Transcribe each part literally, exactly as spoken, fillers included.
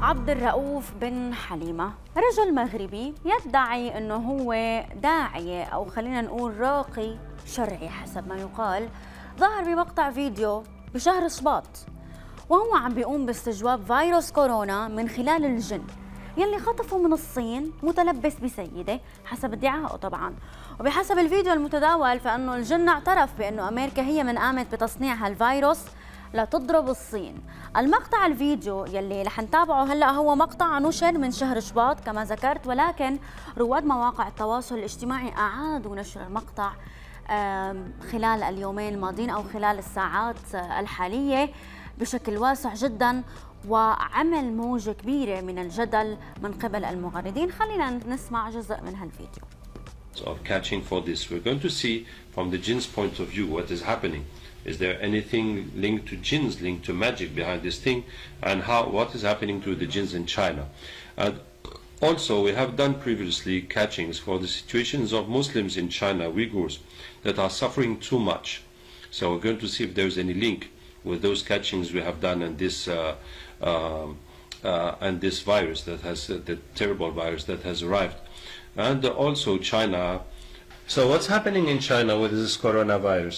عبد الرؤوف بن حليمة رجل مغربي يدعي أنه هو داعية أو خلينا نقول راقي شرعي حسب ما يقال. ظهر بمقطع فيديو بشهر شباط وهو عم بيقوم باستجواب فيروس كورونا من خلال الجن يلي خطفه من الصين متلبس بسيدة حسب ادعائه طبعا. وبحسب الفيديو المتداول فإنه الجن اعترف بأنه أمريكا هي من قامت بتصنيع هالفيروس لتضرب الصين. المقطع الفيديو يلي رح نتابعه هلا هو مقطع نشر من شهر شباط كما ذكرت، ولكن رواد مواقع التواصل الاجتماعي أعادوا نشر المقطع خلال اليومين الماضيين أو خلال الساعات الحالية بشكل واسع جدا، وعمل موجة كبيرة من الجدل من قبل المغردين. خلينا نسمع جزء من هالفيديو. Of catching for this, we're going to see from the jinns' point of view what is happening. Is there anything linked to jinns, linked to magic behind this thing, and how what is happening to the jinns in China? And also, we have done previously catchings for the situations of Muslims in China, Uyghurs, that are suffering too much. So we're going to see if there's any link with those catchings we have done and this uh, um, uh, and this virus that has uh, the terrible virus that has arrived, and also China. So what's happening in China with this coronavirus?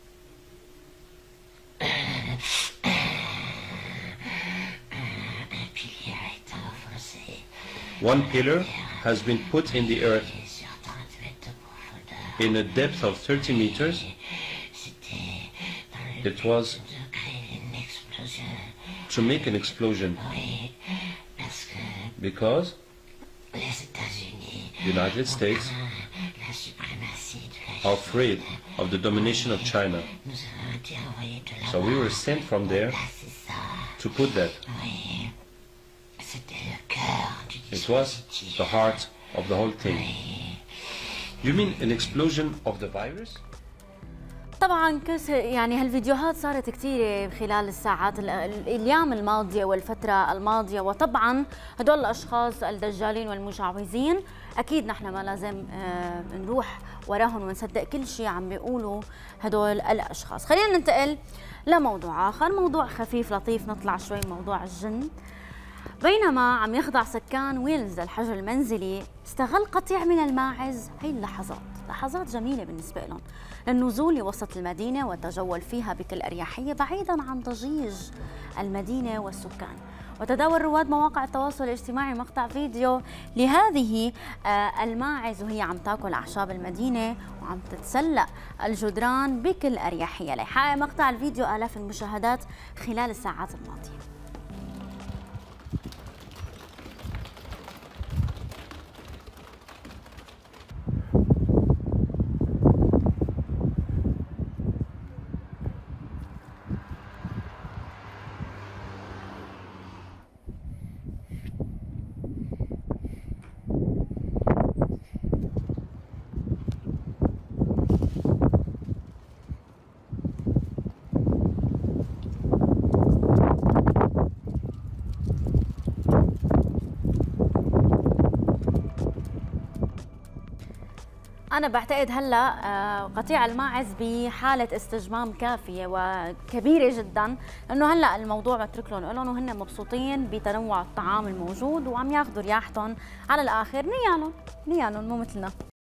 One pillar has been put in the earth in a depth of thirty meters. It was to make an explosion because the United States are afraid of the domination of China. So we were sent from there to put that. It was the heart of the whole thing. You mean an explosion of the virus? طبعا يعني هالفيديوهات صارت كثيرة خلال الساعات الأيام الماضية والفترة الماضية، وطبعا هدول الأشخاص الدجالين والمشعوذين أكيد نحن ما لازم نروح وراهم ونصدق كل شيء عم بيقولوا هدول الأشخاص. خلينا ننتقل لموضوع آخر، موضوع خفيف لطيف، نطلع شوي موضوع الجن. بينما عم يخضع سكان ويلز للحجر المنزلي استغل قطيع من الماعز هي اللحظات، لحظات جميلة بالنسبة لهم، للنزول لوسط المدينة والتجول فيها بكل أريحية بعيدا عن ضجيج المدينة والسكان. وتداول رواد مواقع التواصل الاجتماعي مقطع فيديو لهذه الماعز وهي عم تاكل أعشاب المدينة وعم تتسلق الجدران بكل أريحية. ليحقق مقطع الفيديو آلاف المشاهدات خلال الساعات الماضية. أنا بعتقد هلا قطيع الماعز بحالة استجمام كافية وكبيرة جدا، لأنه هلا الموضوع مترك لهم لهم وهن مبسوطين بتنوع الطعام الموجود وعم ياخذوا رياحتهم على الآخر. نيالهم نيالهم مو مثلنا.